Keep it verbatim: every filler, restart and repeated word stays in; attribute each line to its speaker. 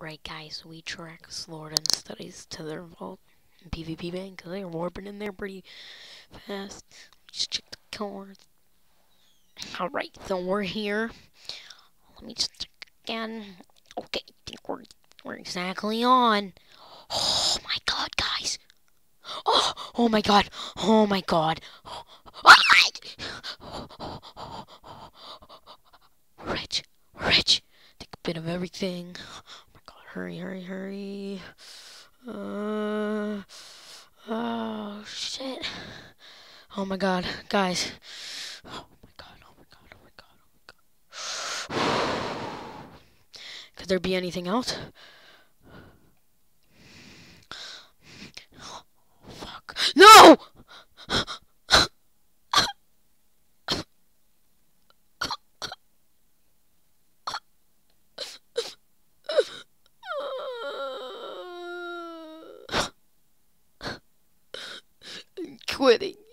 Speaker 1: Alright guys, we track Slorda and studies to their vault in PvP bank because they're warping in there pretty fast. Just check the cards. Alright, so we're here. Let me just check again. Okay, I think we're, we're exactly on. Oh my god, guys. Oh, oh my god. Oh my god. We're rich. We're rich. Take a bit of everything. Hurry, hurry, hurry. Uh, oh, shit. Oh my god, guys. Oh my god, oh my god, oh my god, oh my god. Could there be anything else? Oh, fuck. No! I'm quitting.